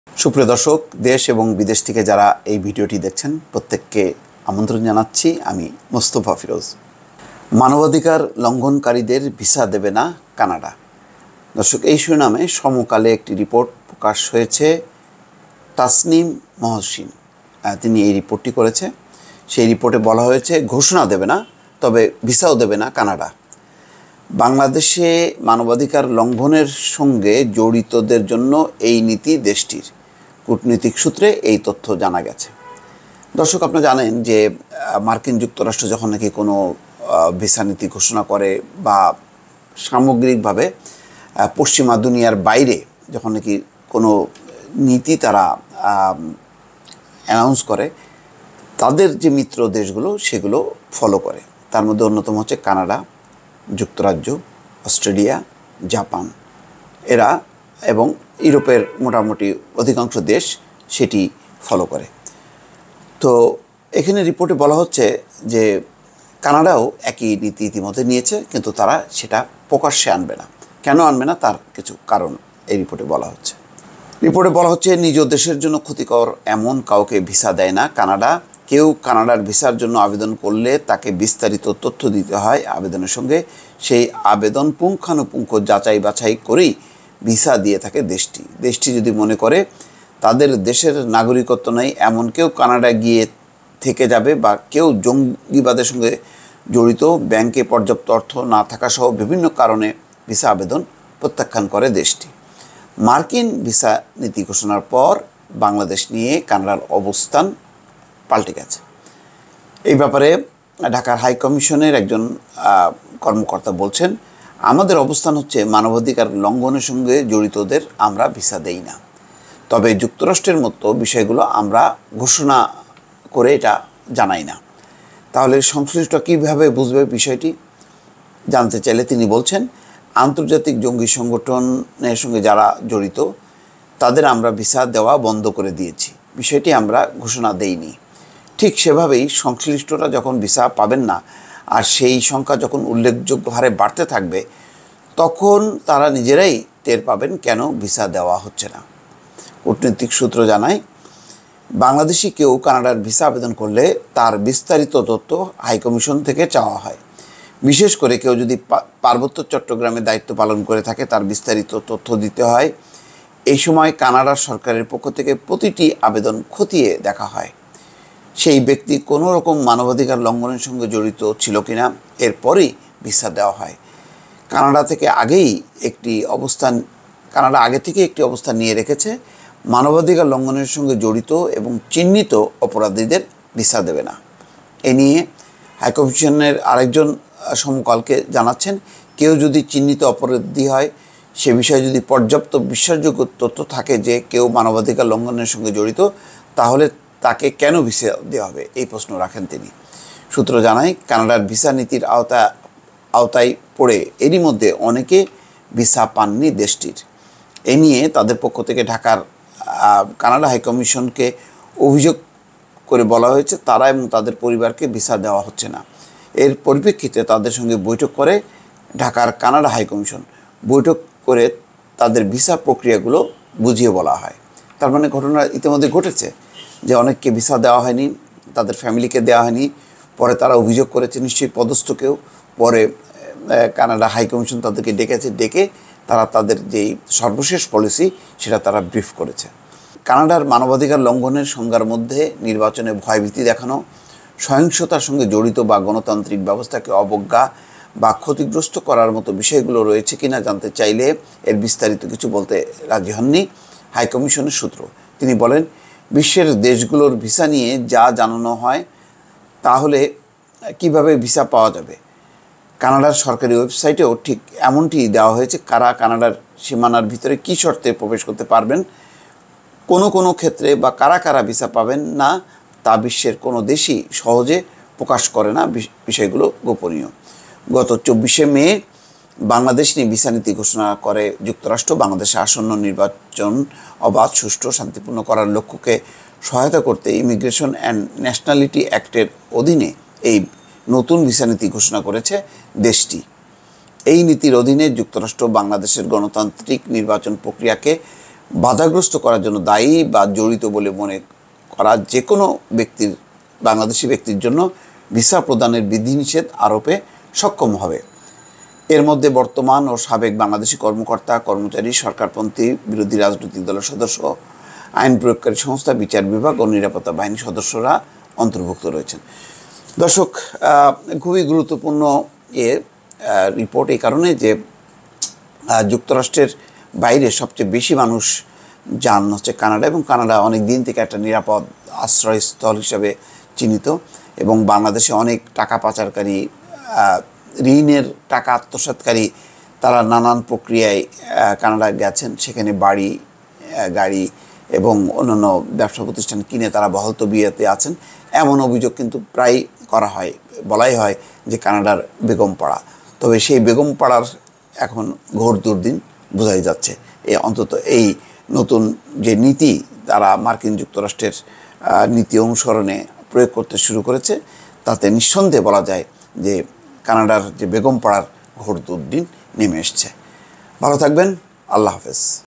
সুপ্রিয় দর্শক, দেশ এবং বিদেশ থেকে যারা এই ভিডিওটি দেখছেন প্রত্যেককে আমন্ত্রণ জানাচ্ছি। আমি মোস্তফা ফিরোজ। মানবাধিকার লঙ্ঘনকারীদের ভিসা দেবে না কানাডা। দর্শক, এই শিরোনামে সমকালে একটি রিপোর্ট প্রকাশ হয়েছে। তাসনিম মহসিন তিনি এই রিপোর্টটি করেছে। সেই রিপোর্টে বলা হয়েছে ঘোষণা দেবে না, তবে ভিসাও দেবে না কানাডা। বাংলাদেশে মানবাধিকার লঙ্ঘনের সঙ্গে জড়িতদের জন্য এই নীতি দেশটির। কূটনৈতিক সূত্রে এই তথ্য জানা গেছে। দর্শক, আপনারা জানেন যে মার্কিন যুক্তরাষ্ট্র যখন নাকি কোনো ভিসা নীতি ঘোষণা করে বা সামগ্রিকভাবে পশ্চিমা দুনিয়ার বাইরে যখন নাকি কোনো নীতি তারা অ্যানাউন্স করে, তাদের যে মিত্র দেশগুলো সেগুলো ফলো করে। তার মধ্যে অন্যতম হচ্ছে কানাডা, যুক্তরাজ্য, অস্ট্রেলিয়া, জাপান, এরা এবং ইউরোপের মোটামুটি অধিকাংশ দেশ সেটি ফলো করে। তো এখানে রিপোর্টে বলা হচ্ছে যে কানাডাও একই নীতি ইতিমধ্যে নিয়েছে, কিন্তু তারা সেটা প্রকাশ্যে আনবে না। কেন আনবে না, তার কিছু কারণ এই রিপোর্টে বলা হচ্ছে। রিপোর্টে বলা হচ্ছে নিজ দেশের জন্য ক্ষতিকর এমন কাউকে ভিসা দেয় না কানাডা। কেউ কানাডার ভিসার জন্য আবেদন করলে তাকে বিস্তারিত তথ্য দিতে হয় আবেদনের সঙ্গে। সেই আবেদন পুঙ্খানুপুঙ্খ যাচাই বাছাই করেই ভিসা দিয়ে থাকে দেশটি যদি মনে করে তাদের দেশের নাগরিকত্ব নেই, এমন কেউ কানাডায় গিয়ে থেকে যাবে বা কেউ জঙ্গিবাদের সঙ্গে জড়িত, ব্যাংকে পর্যাপ্ত অর্থ না থাকা সহ বিভিন্ন কারণে ভিসা আবেদন প্রত্যাখ্যান করে দেশটি। মার্কিন ভিসা নীতি ঘোষণার পর বাংলাদেশ নিয়ে কানাডার অবস্থান পাল্টে গেছে। এই ব্যাপারে ঢাকার হাই কমিশনের একজন কর্মকর্তা বলছেন, আমাদের অবস্থান হচ্ছে মানবাধিকার লঙ্ঘনের সঙ্গে জড়িতদের আমরা ভিসা দেই না, তবে যুক্তরাষ্ট্রের মতো বিষয়গুলো আমরা ঘোষণা করে এটা জানাই না। তাহলে সংশ্লিষ্ট কীভাবে বুঝবে বিষয়টি জানতে চাইলে তিনি বলছেন, আন্তর্জাতিক জঙ্গি সংগঠনের সঙ্গে যারা জড়িত তাদের আমরা ভিসা দেওয়া বন্ধ করে দিয়েছি, বিষয়টি আমরা ঘোষণা দেইনি। ঠিক সেভাবেই সংশ্লিষ্টরা যখন ভিসা পাবেন না আর সেই সংখ্যা যখন উল্লেখযোগ্য হারে বাড়তে থাকবে, তখন তারা নিজেরাই টের পাবেন কেন ভিসা দেওয়া হচ্ছে না। কূটনৈতিক সূত্র জানায়, বাংলাদেশি কেউ কানাডার ভিসা আবেদন করলে তার বিস্তারিত তথ্য হাইকমিশন থেকে চাওয়া হয়। বিশেষ করে কেউ যদি পার্বত্য চট্টগ্রামে দায়িত্ব পালন করে থাকে তার বিস্তারিত তথ্য দিতে হয়। এই সময় কানাডার সরকারের পক্ষ থেকে প্রতিটি আবেদন খতিয়ে দেখা হয় সেই ব্যক্তি কোনো রকম মানবাধিকার লঙ্ঘনের সঙ্গে জড়িত ছিল কিনা, এরপরই ভিসা দেওয়া হয়। কানাডা আগে থেকে একটি অবস্থান নিয়ে রেখেছে, মানবাধিকার লঙ্ঘনের সঙ্গে জড়িত এবং চিহ্নিত অপরাধীদের ভিসা দেবে না। এ নিয়ে হাইকমিশনের আরেকজন সমকালকে জানাচ্ছেন, কেউ যদি চিহ্নিত অপরাধী হয়, সে বিষয়ে যদি পর্যাপ্ত বিশ্বাসযোগ্য তথ্য থাকে যে কেউ মানবাধিকার লঙ্ঘনের সঙ্গে জড়িত, তাহলে তাকে কেন ভিসা দেওয়া হবে, এই প্রশ্ন রাখেন তিনি। সূত্র জানায়, কানাডার ভিসা নীতির আওতায় পড়ে এরই মধ্যে অনেকে ভিসা পাননি দেশটির। এ নিয়ে তাদের পক্ষ থেকে ঢাকার কানাডা হাইকমিশনকে অভিযোগ করে বলা হয়েছে তারা এবং তাদের পরিবারকে ভিসা দেওয়া হচ্ছে না। এর পরিপ্রেক্ষিতে তাদের সঙ্গে বৈঠক করে ঢাকার কানাডা হাইকমিশন। বৈঠক করে তাদের ভিসা প্রক্রিয়াগুলো বুঝিয়ে বলা হয়। তার মানে ঘটনা ইতিমধ্যে ঘটেছে যে অনেককে ভিসা দেওয়া হয়নি, তাদের ফ্যামিলিকে দেওয়া হয়নি। পরে তারা অভিযোগ করেছে, নিশ্চয়ই পদস্থ কেউ। পরে কানাডা হাইকমিশন তাদেরকে ডেকে তারা তাদের যেই সর্বশেষ পলিসি সেটা তারা ব্রিফ করেছে। কানাডার মানবাধিকার লঙ্ঘনের সংজ্ঞার মধ্যে নির্বাচনে ভয়ভীতি দেখানো, সহিংসতার সঙ্গে জড়িত বা গণতান্ত্রিক ব্যবস্থাকে অবজ্ঞা বা ক্ষতিগ্রস্ত করার মতো বিষয়গুলো রয়েছে কিনা জানতে চাইলে এর বিস্তারিত কিছু বলতে রাজি হননি হাইকমিশনের সূত্র। তিনি বলেন, বিশ্বের দেশগুলোর ভিসা নিয়ে যা জানানো হয় তাহলে কিভাবে ভিসা পাওয়া যাবে। কানাডার সরকারি ওয়েবসাইটেও ঠিক এমনটি দেওয়া হয়েছে, কারা কানাডার সীমানার ভিতরে কী শর্তে প্রবেশ করতে পারবেন, কোনো ক্ষেত্রে বা কারা ভিসা পাবেন না তা বিশ্বের কোনো দেশই সহজে প্রকাশ করে না, বিষয়গুলো গোপনীয়। গত 24শে মে বাংলাদেশ নিয়ে ভিসা নীতি ঘোষণা করে যুক্তরাষ্ট্র। বাংলাদেশে আসন্ন নির্বাচন অবাধ, সুষ্ঠু, শান্তিপূর্ণ করার লক্ষ্যকে সহায়তা করতে ইমিগ্রেশন অ্যান্ড ন্যাশনালিটি অ্যাক্টের অধীনে এই নতুন ভিসা নীতি ঘোষণা করেছে দেশটি। এই নীতির অধীনে যুক্তরাষ্ট্র বাংলাদেশের গণতান্ত্রিক নির্বাচন প্রক্রিয়াকে বাধাগ্রস্ত করার জন্য দায়ী বা জড়িত বলে মনে করা যে কোনো ব্যক্তির, বাংলাদেশি ব্যক্তির জন্য ভিসা প্রদানের বিধিনিষেধ আরোপে সক্ষম হবে। এর মধ্যে বর্তমান ও সাবেক বাংলাদেশি কর্মকর্তা, কর্মচারী, সরকারপন্থী, বিরোধী রাজনৈতিক দলের সদস্য, আইন প্রয়োগকারী সংস্থা, বিচার বিভাগ ও নিরাপত্তা বাহিনীর সদস্যরা অন্তর্ভুক্ত রয়েছেন। দর্শক, খুবই গুরুত্বপূর্ণ রিপোর্ট এই কারণে যে যুক্তরাষ্ট্রের বাইরে সবচেয়ে বেশি মানুষ যান হচ্ছে কানাডা, এবং কানাডা অনেক দিন থেকে একটা নিরাপদ আশ্রয়স্থল হিসাবে চিহ্নিত, এবং বাংলাদেশে অনেক টাকা পাচারকারী, ঋণের টাকা আত্মসাৎকারী, তারা নানান প্রক্রিয়ায় কানাডা গেছেন, সেখানে বাড়ি, গাড়ি এবং অন্যান্য ব্যবসা প্রতিষ্ঠান কিনে তারা বহাল তবিয়তে আছেন। এমন অভিযোগ কিন্তু প্রায় করা হয়, বলাই হয় যে কানাডার বেগম পাড়া। তবে সেই বেগম পাড়ার এখন ঘোর দুর্দিন বোঝাই যাচ্ছে। অন্তত এই নতুন যে নীতি তারা মার্কিন যুক্তরাষ্ট্রের নীতি অনুসরণে প্রয়োগ করতে শুরু করেছে, তাতে নিঃসন্দেহে বলা যায় যে কানাডার যে বেগম পাড়ার ঘোর দুর্দিন নেমে এসছে। ভালো থাকবেন, আল্লাহ হাফেজ।